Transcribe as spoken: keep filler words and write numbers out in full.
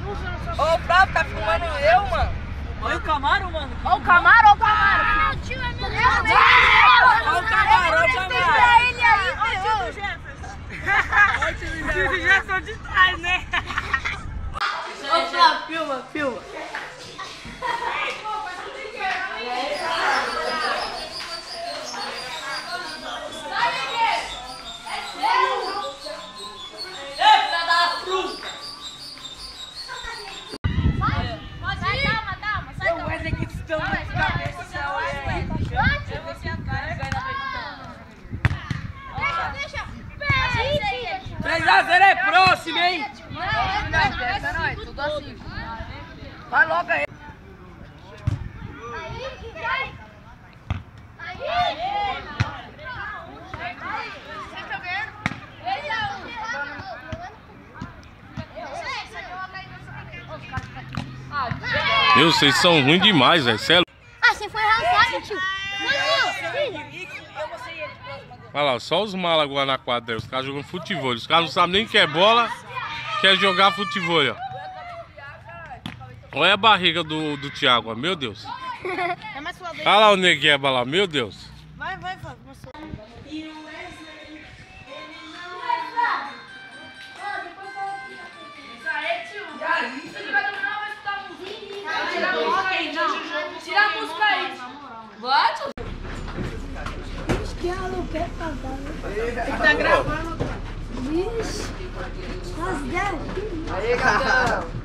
Ô, o Flávio tá filmando eu, mano. Olha o Camaro, mano. Ó o Camaro, ó o Camaro. Meu tio é meu Olha o Camaro, olha o Camaro. Ele aí, Olha o tio do Jefferson. O tio do Jefferson de trás, né? Ô, Flávio, filma, filma. três a zero é próximo, hein? Não, não, é tudo assim. Vai logo aí. Meu, vocês são ruins demais, velho. Cê é... Ah, você foi rançado, tio. Olha lá, só os malas agora na quadra, os caras jogam futebol. Os caras não sabem nem que é bola, quer jogar futebol, ó. Olha a barriga do, do Thiago, ó. Meu Deus. Olha lá o Negueba lá, meu Deus. Vai, vai, vai. Tira a música aí. Vai, tio. Que ela quer pagar. Ele tá gravando. Vixe. As dez. Aí, gatão.